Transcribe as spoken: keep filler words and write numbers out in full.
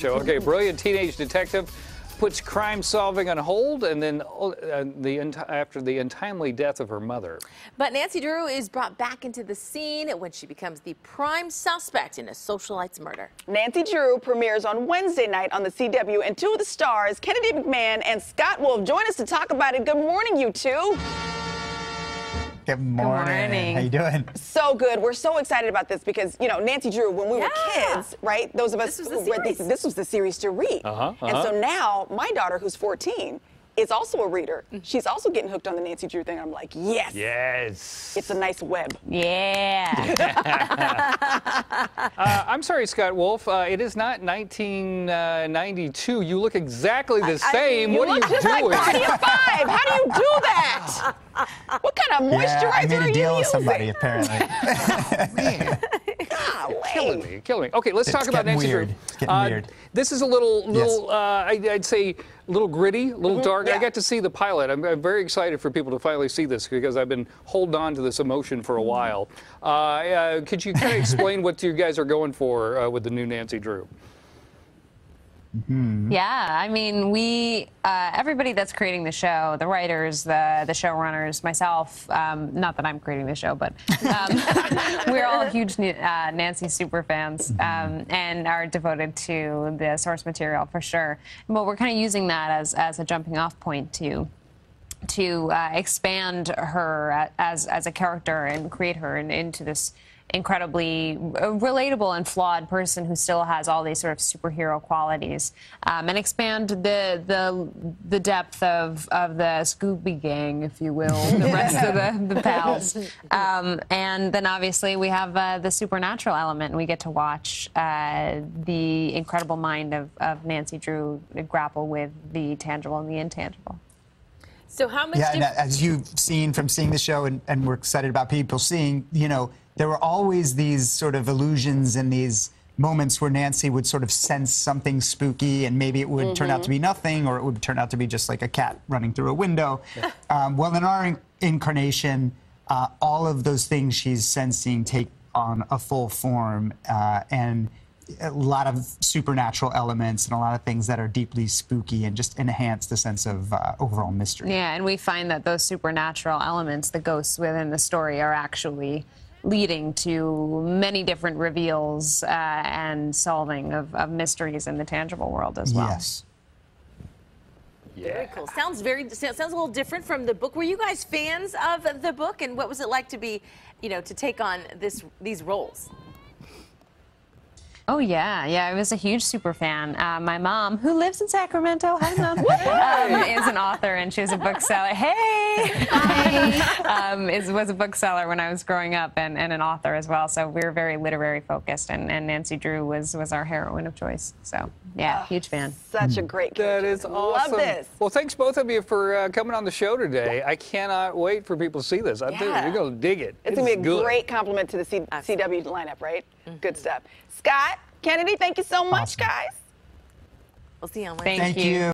show. Okay, brilliant teenage detective puts crime solving on hold, and then uh, the after the untimely death of her mother. But Nancy Drew is brought back into the scene when she becomes the prime suspect in a socialite's murder. Nancy Drew premieres on Wednesday night on the C W, and two of the stars, Kennedy McMahon and Scott Wolf, join us to talk about it. Good morning, you two. Good morning. Good morning. How you doing? So good. We're so excited about this because, you know, Nancy Drew, when we Yeah. were kids, right? Those of us This was the who read series. this, this was the series to read. Uh-huh, uh-huh. And so now my daughter, who's fourteen, is also a reader. Mm. She's also getting hooked on the Nancy Drew thing. I'm like, yes. Yes. It's a nice web. Yeah. Uh, I'm sorry, Scott Wolf. Uh, it is not nineteen ninety-two. You look exactly the same. You what are look you just doing? like Party of Five. How do you do that? What kind of moisturizer Yeah, I made are a you deal with using? somebody, apparently. Man, Golly. killing me, killing me. Okay, let's It's talk about getting Nancy weird. Drew. It's getting Uh, weird. This is a little, little. Uh, I, I'd say, a little gritty, a little dark. I yeah. got to see the pilot. I'm, I'm very excited for people to finally see this because I've been holding on to this emotion for a while. Uh, uh, could you kind of explain what you guys are going for uh, with the new Nancy Drew? Yeah, I mean, we, uh, everybody that's creating the show, the writers, the the showrunners, myself, um, not that I'm creating the show, but um, we're all huge uh, Nancy super fans um, and are devoted to the source material for sure. But we're kind of using that as, as a jumping off point to to uh, expand her as as a character and create her in, into this incredibly relatable and flawed person who still has all these sort of superhero qualities, um, and expand the the the depth of of the Scooby Gang, if you will, the rest of the, the pals. Um, and then obviously we have uh, the supernatural element, and we get to watch uh, the incredible mind of, of Nancy Drew grapple with the tangible and the intangible. So how much? Yeah, did- and as you've seen from seeing the show, and, and we're excited about people seeing, you know, there were always these sort of illusions and these moments where Nancy would sort of sense something spooky, and maybe it would mm-hmm. turn out to be nothing, or it would turn out to be just like a cat running through a window. um, well, in our in- incarnation, uh, all of those things she's sensing take on a full form, uh, and a lot of supernatural elements and a lot of things that are deeply spooky and just enhance the sense of uh, overall mystery. Yeah, and we find that those supernatural elements, the ghosts within the story, are actually leading to many different reveals uh, and solving of, of mysteries in the tangible world as well. Yes. Very cool. Sounds very sounds a little different from the book. Were you guys fans of the book, and what was it like to be, you know, to take on this these roles? Oh, yeah. Yeah, I was a huge super fan. Uh, my mom, who lives in Sacramento, hi, Mom, um, is an author, and she was a bookseller. Hey! Hi! um, is, was a bookseller when I was growing up, and, and an author as well. So we were very literary focused, and, and Nancy Drew was, was our heroine of choice. So, yeah, huge fan. Such a great character. That is awesome. Love this. Well, thanks both of you for uh, coming on the show today. I cannot wait for people to see this. I think Yeah. you're going to dig it. It's going to be a good. great compliment to the C- CW lineup, right? Mm-hmm. Good stuff. Scott, Kennedy, thank you so much, Awesome. guys. We'll see you on Wednesday. Thank, Thank you.